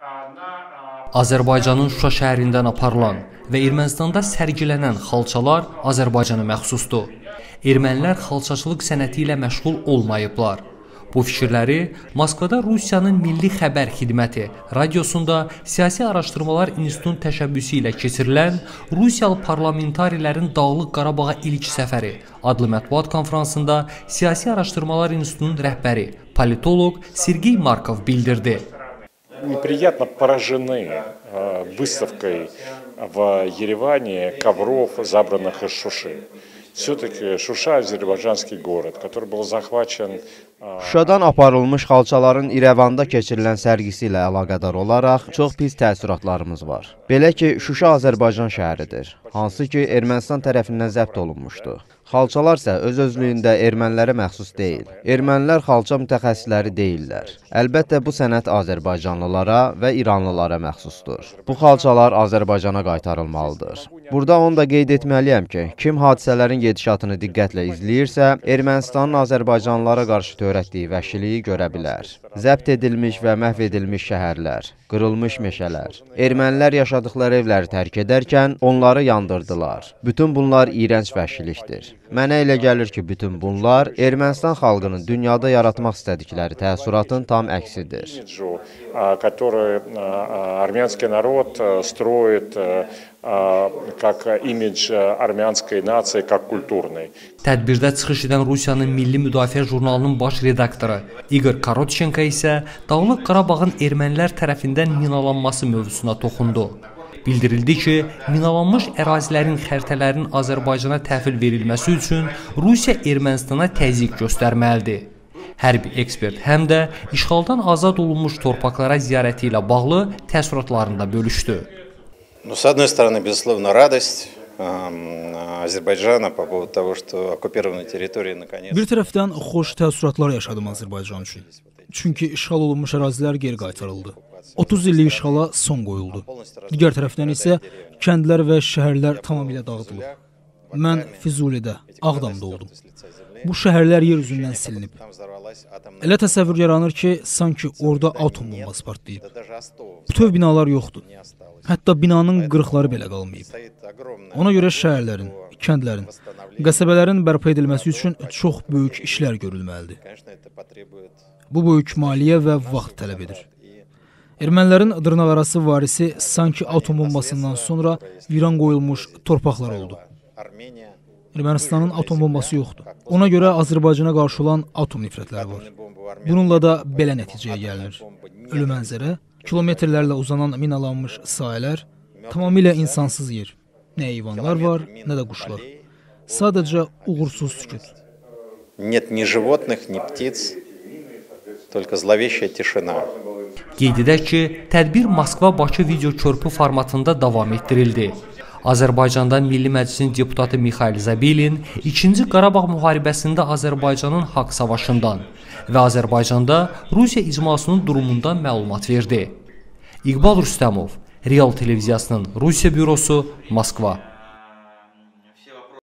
Azərbaycanın Şuşa şəhərindən aparılan və Ermənistanda sərgilənən xalçalar Azərbaycana məxsusdur. Ermənilər xalçaçılıq sənəti ilə məşğul olmayıblar. Bu fikirləri Moskvada Rusiyanın Milli Xəbər Xidməti radiosunda Siyasi Araşdırmalar İnstitutunun təşəbbüsü ilə keçirilən Rusiyalı parlamentarilərin Dağlıq Qarabağa ilk səfəri adlı mətbuat konferansında Siyasi Araşdırmalar İnstitutunun rəhbəri, politoloq Sergey Markov bildirdi. Неприятно поражены выставкой в Ереване ковров, забранных из Шуши. Все-таки Шуша – азербайджанский город, который был захвачен. Şuşadan aparılmış xalçaların İrəvanda keçirilən sərgisi ilə əlaqədar olaraq çox pis təəssüratlarımız var. Belə ki, Şuşa Azərbaycan şəhəridir, hansı ki Ermənistan tərəfindən zəbt olunmuşdu. Xalçalar isə öz-özlüyündə ermənilərə məxsus deyil. Ermənilər xalça mütəxəssisləri deyillər. Əlbəttə bu sənət Azərbaycanlılara və İranlılara məxsusdur. Bu xalçalar Azərbaycana qaytarılmalıdır. Burada onu da qeyd etməliyəm ki, kim hadisələrin gedişatını diqqətlə izləyirsə, Ermənistanın Azərbaycanlılara qarşı törətdiyi vəhşiliyi görə bilər. Zəbt edilmiş və məhv edilmiş şəhərlər, qırılmış meşələr, ermənilər yaşadıkları evləri tərk edərkən onları yandırdılar. Bütün bunlar iyrənc vəhşilikdir. Mənə elə gəlir ki, bütün bunlar Ermənistan xalqının dünyada yaratmaq istədikləri təəssüratın tam əksidir. Armянский народ строит как imidj armянской nasiya, как kulturный. Tədbirdə çıxış edən Rusiyanın Milli Müdafiə jurnalının baş redaktoru Igor Korotchenko isə Dağlıq Qarabağın ermənilər tərəfindən minalanması mövzusuna toxundu. Bildirildi ki, minalanmış ərazilərin xəritələrinin Azərbaycana təhvil verilməsi üçün Rusiya Ermənistana təzyiq göstərməlidir. Hər bir ekspert həm də işğaldan azad olunmuş torpaqlara ziyarəti ilə bağlı təəssüratlarında bölüşdü. С одной стороны, безусловно, радость Azərbaycana по поводу того, что оккупированная территория наконец. Bir tərəfdən xoş təəssüratlar yaşadım Azərbaycan üçün. Çünki işğal olunmuş ərazilər geri qaytarıldı. 30 illik işğala son qoyuldu. Digər tərəfdən isə kəndlər və şəhərlər tamamilə dağıdılıb. Mən Füzulidə, Ağdamda oldum. Bu şəhərlər yer üzündən silinib. Elə təsəvvür yaranır ki, sanki orada atom bombası partlayıb. Bütöv binalar yoxdur. Hətta binanın qırıqları belə qalmayıb. Ona görə şəhərlərin, kəndlərin, qəsəbələrin bərpa edilməsi üçün çox böyük işlər görülməlidir. Bu böyük maliyyə və vaxt tələb edir. Ermənilərin dırnaqarası varisi sanki atom bombasından sonra viran qoyulmuş torpaqlar oldu. Ermənistanın atom bombası yoxdur. Ona görə Azərbaycana qarşı olan atom nifrətləri var. Bununla da belə nəticəyə gəlinir. Ölü mənzərə, kilometrlərlə uzanan minalanmış sahələr, tamamilə insansız yer. Nə heyvanlar var, nə də quşlar. Sadəcə uğursuz sükut. Нет ни животных, ни птиц, только зловещая тишина. Qeyd edək ki, tədbir Moskva-Bakı video körpü formatında davam etdirildi. Azərbaycandan Milli Məclisin deputatı Mikhail Zabilin 2-ci Qarabağ müharibəsində Azərbaycanın haqq savaşından və Azərbaycanda Rusiya icmasının durumundan məlumat verdi. İqbal Rüstəmov, Real Televiziyasının Rusiya bürosu, Moskva.